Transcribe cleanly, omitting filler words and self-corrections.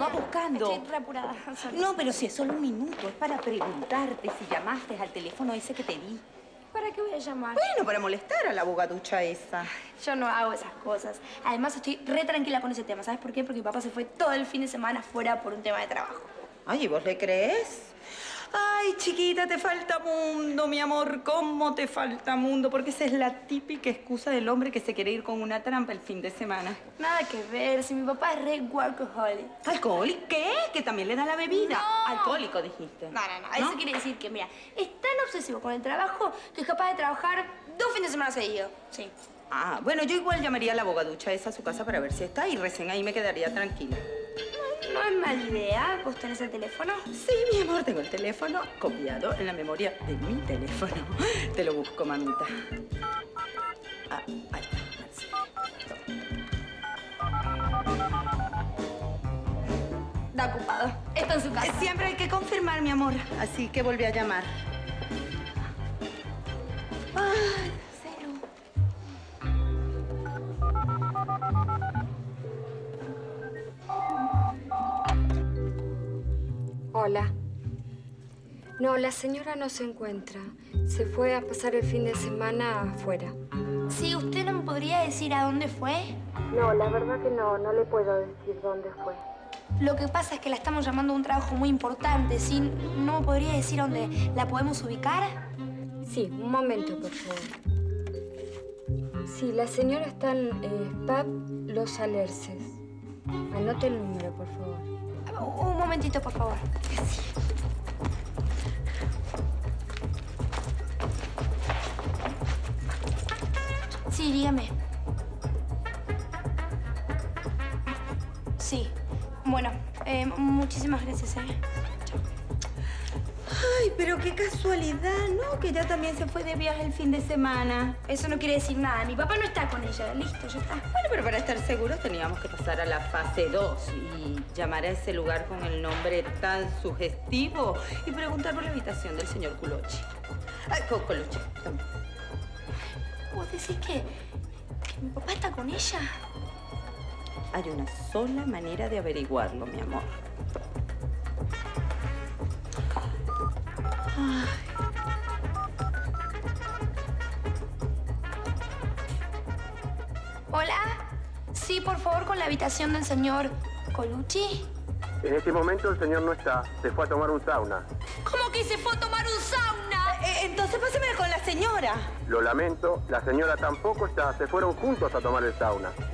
va buscando. Estoy re apurada. No, pero si es solo un minuto. Es para preguntarte si llamaste al teléfono ese que te di. ¿Para qué voy a llamar? Bueno, para molestar a la abogaducha esa. Yo no hago esas cosas. Además, estoy re tranquila con ese tema. ¿Sabes por qué? Porque mi papá se fue todo el fin de semana fuera por un tema de trabajo. Ay, ¿y vos le crees? Ay, chiquita, te falta mundo, mi amor. ¿Cómo te falta mundo? Porque esa es la típica excusa del hombre que se quiere ir con una trampa el fin de semana. Nada que ver. Si mi papá es re workaholic. ¿Alcohólico? ¿Qué? ¿Que también le da la bebida? No. Alcohólico, dijiste. No. Eso quiere decir que, mira, es tan obsesivo con el trabajo que es capaz de trabajar 2 fines de semana seguidos. Sí. Ah, bueno, yo igual llamaría a la abogaducha esa a su casa para ver si está y recién ahí me quedaría tranquila. No es mala idea. ¿Vos tenés el teléfono? Sí, mi amor, tengo el teléfono copiado en la memoria de mi teléfono. Te lo busco, mamita. Ah, ahí está. Está ocupado. Está en su casa. Siempre hay que confirmar, mi amor. Así que volví a llamar. Ay, cero. Hola. No, la señora no se encuentra. Se fue a pasar el fin de semana afuera. Sí, ¿usted no me podría decir a dónde fue? No, la verdad que no le puedo decir dónde fue. Lo que pasa es que la estamos llamando a un trabajo muy importante, ¿sí? ¿No me podría decir dónde la podemos ubicar? Sí, un momento, por favor. Sí, la señora está en Pub Los Alerces. Anote el número, por favor. Un momentito, por favor. Sí, dígame. Sí. Bueno, muchísimas gracias, Ay, pero qué casualidad, ¿no? Que ella también se fue de viaje el fin de semana. Eso no quiere decir nada. Mi papá no está con ella. Listo, ya está. Bueno, pero para estar seguros teníamos que pasar a la fase 2 y llamar a ese lugar con el nombre tan sugestivo y preguntar por la habitación del señor Colucci. Ay, Colucci, también. ¿Vos decís que mi papá está con ella? Hay una sola manera de averiguarlo, mi amor. Ay. ¿Hola? Sí, por favor, con la habitación del señor Colucci. En este momento el señor no está. Se fue a tomar un sauna. ¿Cómo que se fue a tomar un sauna? Entonces páseme con la señora. Lo lamento, la señora tampoco está. Se fueron juntos a tomar el sauna.